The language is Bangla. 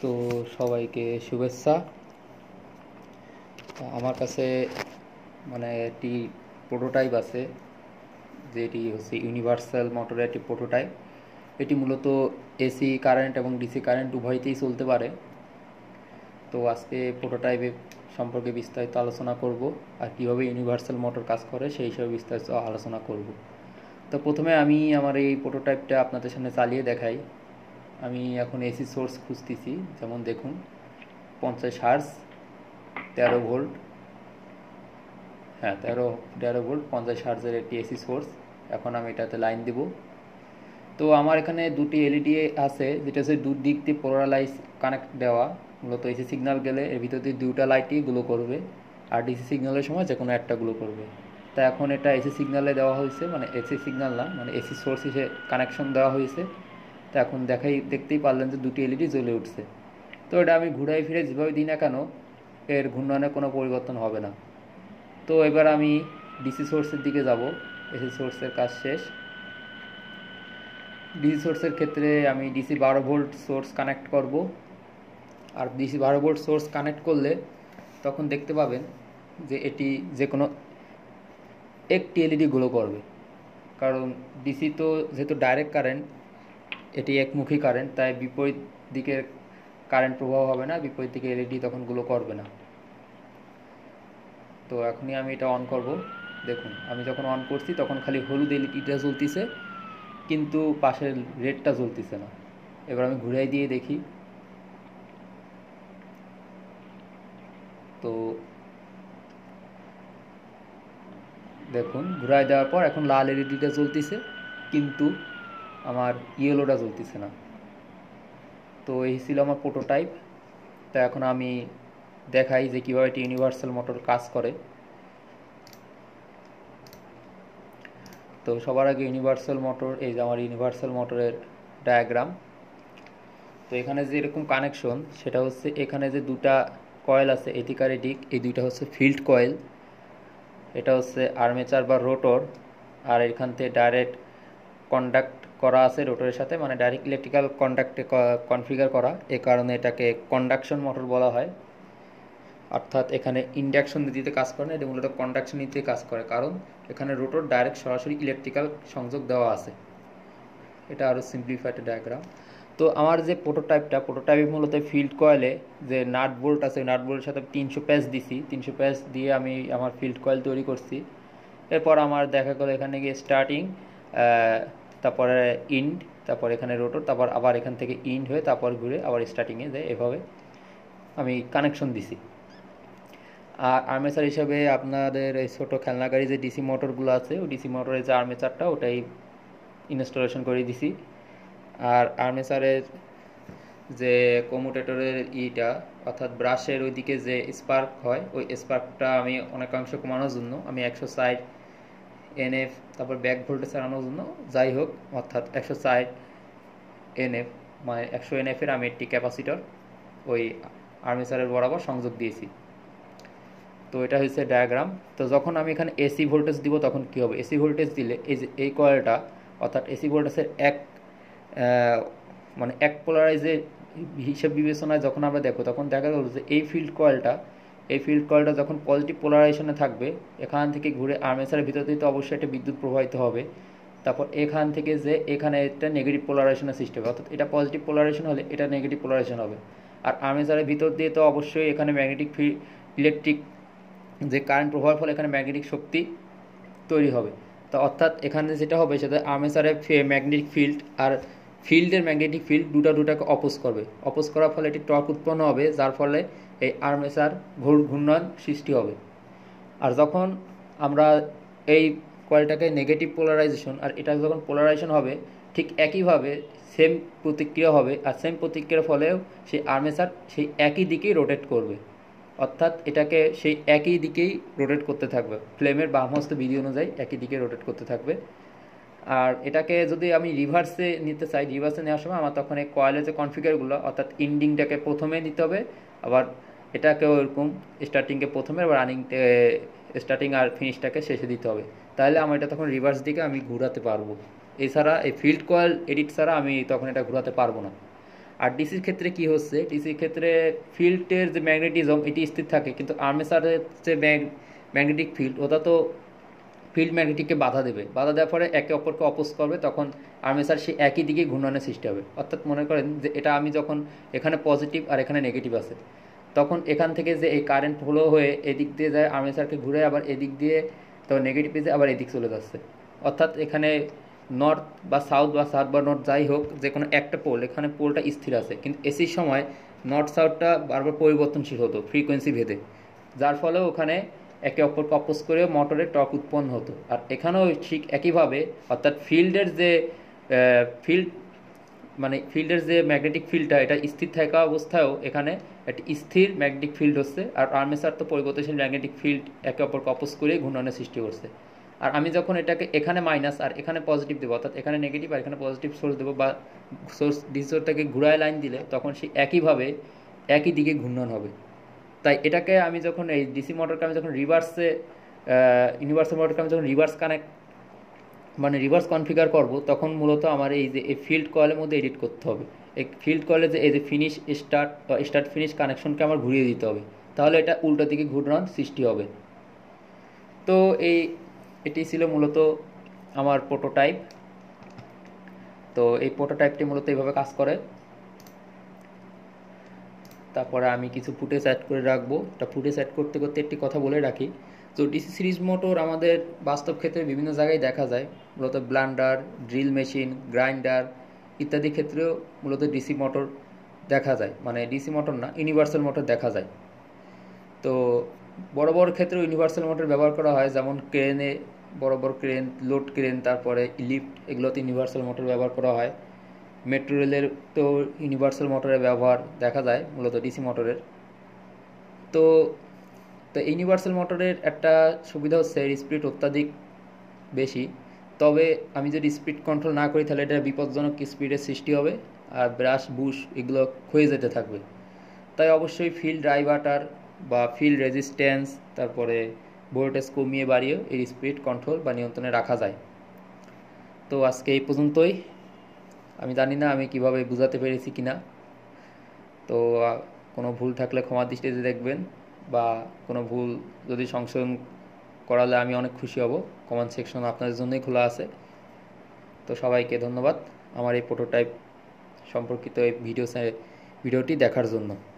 তো সবাইকে শুভেচ্ছা। আমার কাছে মানে একটি প্রোটোটাইপ আছে, যেটি হচ্ছে ইউনিভার্সাল মোটরের একটি প্রোটোটাইপ। এটি মূলত এসি কারেন্ট এবং ডিসি কারেন্ট উভয়তেই চলতে পারে। তো আজকে প্রোটোটাইপে সম্পর্কে বিস্তারিত আলোচনা করব, আর কীভাবে ইউনিভার্সাল মোটর কাজ করে সেই হিসাবে বিস্তারিত আলোচনা করব। তো প্রথমে আমি আমার এই প্রোটোটাইপটা আপনাদের সামনে চালিয়ে দেখাই। আমি এখন এসি সোর্স খুঁজতেছি, যেমন দেখুন 50 হার্জ 13 ভোল্ট, হ্যাঁ 13 ভোল্ট 50 হার্জের একটি এসি সোর্স। এখন আমি এটাতে লাইন দেব। তো আমার এখানে দুটি এলইডি আছে, যেটা হচ্ছে দু দিক দিয়ে পোলারাইজ কানেক্ট দেওয়া। মূলত এসি সিগন্যাল গেলে এর ভিতর দিয়ে দুটা লাইটই গ্লো করবে, আর ডিসি সিগন্যালের সময় যে কোনো একটা গ্লো করবে। তা এখন এটা এসি সিগন্যালে দেওয়া হয়েছে, মানে এসি সিগন্যাল না, মানে এসি সোর্স হিসেবে কানেকশন দেওয়া হয়েছে। তো এখন দেখতেই পারলেন যে দুটি এলইডি জ্বলে উঠছে। তো এটা আমি ঘুরাই ফিরে যেভাবে দিই না কেন, এর ঘূর্ণনে কোনো পরিবর্তন হবে না। তো এবার আমি ডিসি সোর্সের দিকে যাব। এসি সোর্সের কাজ শেষ। ডিসি সোর্সের ক্ষেত্রে আমি ডিসি 12 ভোল্ট সোর্স কানেক্ট করব। আর ডিসি 12 ভোল্ট সোর্স কানেক্ট করলে তখন দেখতে পাবেন যে এটি যে কোনো একটি এলইডি গ্লো করবে। কারণ ডিসি তো যেহেতু ডাইরেক্ট কারেন্ট, এটি একমুখী কারেন্ট, তাই বিপরীত দিকের কারেন্ট প্রবাহ হবে না, বিপরীত দিকে এলইডি তখন গ্লো করবে না। তো এখনই আমি এটা অন করব। দেখুন আমি যখন অন করছি তখন খালি হলুদ এলইডিটা জ্বলতেছে, কিন্তু পাশের রেডটা জ্বলতেছে না। এবার আমি ঘুরাই দিয়ে দেখি। তো দেখুন ঘুরাই দেওয়ার পর এখন লাল এলইডিটা জ্বলতেছে, কিন্তু আমার ইয়েলোটা জ্বলতেছে না। তো এই ছিল আমার প্রোটোটাইপ। তো এখন আমি দেখাই যে কীভাবে এটি ইউনিভার্সাল মোটর কাজ করে। তো সবার আগে ইউনিভার্সাল মোটর, এই যে আমার ইউনিভার্সাল মোটরের ডায়াগ্রাম। তো এখানে যে এরকম কানেকশন, সেটা হচ্ছে এখানে যে দুটা কয়েল আছে এদিক আর এদিক, এই দুইটা হচ্ছে ফিল্ড কয়েল। এটা হচ্ছে আর্মেচার বা রোটর, আর এখান থেকে ডাইরেক্ট কন্ডাক্ট করা আছে রোটরের সাথে, মানে ডাইরেক্ট ইলেকট্রিক্যাল কন্ডাক্টে কনফিগার করা। এ কারণে এটাকে কন্ডাকশন মোটর বলা হয়। অর্থাৎ এখানে ইন্ডাকশন নীতিতে কাজ করে না, এটা মূলত কন্ডাকশন নীতিতে কাজ করে, কারণ এখানে রোটর ডাইরেক্ট সরাসরি ইলেকট্রিক্যাল সংযোগ দেওয়া আছে। এটা আরও সিম্পলিফাইড ডায়াগ্রাম। তো আমার যে প্রোটোটাইপে মূলত ফিল্ড কয়েলে যে নাট বোল্ট আছে, নাট বোল্টের সাথে 300 প্যাচ দিছি। 300 প্যাচ দিয়ে আমি আমার ফিল্ড কয়েল তৈরি করছি। এরপর আমার দেখা গেলো এখানে গিয়ে স্টার্টিং, তারপরে ইন্ড, তারপর এখানে রোটর, তারপর আবার এখান থেকে ইন্ড হয়ে তারপর ঘুরে আবার স্টার্টিংয়ে যায়। এভাবে আমি কানেকশন দিছি। আর আর্মেচার হিসাবে আপনাদের এই ছোটো খেলনা গাড়ি যে ডিসি মোটরগুলো আছে, ওই ডিসি মোটরের যে আর্মেচারটা ওটাই ইনস্টলেশন করে দিছি। আর আর্মেচারের যে কমিউটেটরের অর্থাৎ ব্রাশের ওইদিকে যে স্পার্ক হয়, ওই স্পার্কটা আমি অনেকাংশ কমানোর জন্য আমি 160 NF, তারপর ব্যাক ভোল্টেজ চালানোর জন্য যাই হোক, অর্থাৎ 160 NF মানে 100 NF এর আমি একটি ক্যাপাসিটর ওই আর্মেচারের বরাবর সংযোগ দিয়েছি। তো এটা হচ্ছে ডায়াগ্রাম। তো যখন আমি এখানে এসি ভোল্টেজ দিব তখন কী হবে? এসি ভোল্টেজ দিলে এই যে এই কয়েলটা, অর্থাৎ এসি ভোল্টেজের মানে এক পোলারাইজের হিসাব বিবেচনায় যখন আমরা দেখো, তখন দেখা গেল যে এই ফিল্ড কয়েলটা যখন পজিটিভ পোলারাইজেশনে থাকবে, এখান থেকে ঘুরে আর্মেচারের ভিতর দিয়ে তো অবশ্যই একটা বিদ্যুৎ প্রবাহিত হবে। তারপর এখান থেকে যে এখানে একটা নেগেটিভ পোলারাইজেশনের সৃষ্টি হবে, অর্থাৎ এটা পজিটিভ পোলারাইজেশন হলে এটা নেগেটিভ পোলারাইজেশন হবে। আর আর্মেচারের ভিতর দিয়ে তো অবশ্যই এখানে ম্যাগনেটিক ইলেকট্রিক যে কারেন্ট প্রবাহের ফলে এখানে ম্যাগনেটিক শক্তি তৈরি হবে। তো অর্থাৎ এখানে যেটা হবে সেটা আর্মেচারের ম্যাগনেটিক ফিল্ড আর ফিল্ডের ম্যাগনেটিক ফিল্ড দুটাকে অপোজ করবে। অপোজ করার ফলে এটি টর্ক উৎপন্ন হবে, যার ফলে এই আর্মেচার ঘূর্ণন সৃষ্টি হবে। আর যখন আমরা এই কয়েলটাকে নেগেটিভ পোলারাইজেশন আর এটা যখন পোলারাইজেশন হবে, ঠিক একইভাবে সেম প্রতিক্রিয়া হবে, আর সেম প্রতিক্রিয়ার ফলেও সেই আর্মেচার সেই একই দিকেই রোটেট করবে। অর্থাৎ এটাকে সেই একই দিকেই রোটেট করতে থাকবে, ফ্লেমের বাম হস্ত বিধি অনুযায়ী একই দিকে রোটেট করতে থাকবে। আর এটাকে যদি আমি রিভার্সে নিতে চাই, রিভার্সে নেওয়ার সময় আমার তখন এই কয়েলের যে কনফিগারগুলো, অর্থাৎ ইন্ডিংটাকে প্রথমে নিতে হবে, আবার এটাকেও এরকম স্টার্টিংকে প্রথমে, আবার স্টার্টিং আর ফিনিশটাকে শেষে দিতে হবে। তাহলে আমার এটা তখন রিভার্স দিকে আমি ঘোরাতে পারবো। এছাড়া এই ফিল্ড কয়েল এডিট ছাড়া আমি তখন এটা ঘোরাতে পারবো না। আর ডিসির ক্ষেত্রে কি হচ্ছে, ডিসির ক্ষেত্রে ফিল্ডের যে ম্যাগনেটিজম এটি স্থির থাকে, কিন্তু আর্মেচারের যে ম্যাগনেটিক ফিল্ড ওটা তো ফিল্ড ম্যাগনেটিককে বাধা দেবে, বাধা দেওয়ার পরে একে অপরকে অপোজ করবে, তখন আর্মেচার সেই একই দিকে ঘূর্ণনের সৃষ্টি হবে। অর্থাৎ মনে করেন যে এটা আমি যখন এখানে পজিটিভ আর এখানে নেগেটিভ আছে, তখন এখান থেকে যে এই কারেন্ট ফ্লো হয়ে এদিক দিয়ে যায় আর্মেচারকে ঘুরে আবার এদিক দিয়ে তখন নেগেটিভ পেজে আবার এদিক চলে যাচ্ছে। অর্থাৎ এখানে নর্থ বা সাউথ বা সাউথ বা নর্থ যাই হোক, যে কোনো একটা পোল, এখানে পোলটা স্থির আছে, কিন্তু এসির সময় নর্থ সাউথটা বারবার পরিবর্তনশীল হতো ফ্রিকোয়েন্সি ভেদে, যার ফলে ওখানে একে অপরকে অপোজ করে মোটরের টর্ক উৎপন্ন হতো। আর এখানেও ঠিক একইভাবে, অর্থাৎ ফিল্ডের যে ফিল্ড মানে ফিল্ডের যে ম্যাগনেটিক ফিল্ডটা এটা স্থির থাকা অবস্থায়ও এখানে একটি স্থির ম্যাগনেটিক ফিল্ড হচ্ছে, আর আর্মেচার তো পরিবর্তনশীল ম্যাগনেটিক ফিল্ড একে অপরকে অপোজ করে ঘূর্ণনের সৃষ্টি করছে। আর আমি যখন এটাকে এখানে মাইনাস আর এখানে পজিটিভ দেবো, অর্থাৎ এখানে নেগেটিভ আর এখানে পজিটিভ সোর্স দেবো বা সোর্স ডিসি সোর্সটাকে ঘুরায় লাইন দিলে তখন সে একইভাবে একই দিকে ঘূর্ণন হবে। তাই এটাকে আমি যখন এই ডিসি মোটরকে আমি যখন রিভার্সে ইউনিভার্সাল মোটরকে আমি যখন রিভার্স কানেক্ট মানে রিভার্স কনফিগার করব, তখন মূলত আমার এই যে এই ফিল্ড কয়েলের মধ্যে এডিট করতে হবে। এই ফিল্ড কয়েলে যে এই যে ফিনিশ স্টার্ট ফিনিশ কানেকশনকে আমার ঘুরিয়ে দিতে হবে, তাহলে এটা উল্টো দিকে ঘূর্ণন সৃষ্টি হবে। তো এটি ছিল মূলত আমার প্রোটোটাইপ। তো এই প্রোটোটাইপটি মূলত এইভাবে কাজ করে। তারপরে আমি কিছু ফুটেজ অ্যাড করে রাখবো। এটা ফুটেজ অ্যাড করতে করতে একটি কথা বলে রাখি, তো ডিসি সিরিজ মোটর আমাদের বাস্তব ক্ষেত্রে বিভিন্ন জায়গায় দেখা যায়, মূলত ব্লান্ডার, ড্রিল মেশিন, গ্রাইন্ডার ইত্যাদি ক্ষেত্রেও মূলত ডিসি মোটর দেখা যায়, মানে ডিসি মোটর না, ইউনিভার্সাল মোটর দেখা যায়। তো বড় বড় ক্ষেত্রে ইউনিভার্সাল মোটর ব্যবহার করা হয়, যেমন ক্রেনে, বড় বড় ক্রেন, লোড ক্রেন, তারপরে লিফট, এগুলোতে ইউনিভার্সাল মোটর ব্যবহার করা হয়। মেট্রো রেলের তো ইউনিভার্সাল মোটরের ব্যবহার দেখা যায় মূলত ডিসি মোটরের। তো তো ইউনিভার্সাল মোটরের একটা সুবিধা হচ্ছে এর স্পিড অত্যাধিক বেশি, তবে আমি যদি স্পিড কন্ট্রোল না করি তাহলে এটা বিপজ্জনক স্পিডের সৃষ্টি হবে, আর ব্রাশ বুশ এগুলো ক্ষয়ে যেতে থাকবে। তাই অবশ্যই ফিল্ড ড্রাইভারটার বা ফিল্ড রেজিস্ট্যান্স, তারপরে ভোল্টেজ কমিয়ে বাড়িয়ে এর স্পিড কন্ট্রোল বা নিয়ন্ত্রণে রাখা যায়। তো আজকে এই পর্যন্তই। আমি জানি না আমি কিভাবে বোঝাতে পেরেছি কিনা, তো কোনো ভুল থাকলে ক্ষমা দৃষ্টিতে দেখবেন, বা কোনো ভুল যদি সংশোধন করালে আমি অনেক খুশি হব। কমেন্ট সেকশন আপনাদের জন্যই খোলা আছে। তো সবাইকে ধন্যবাদ আমার এই প্রোটোটাইপ সম্পর্কিত এই ভিডিওটি দেখার জন্য।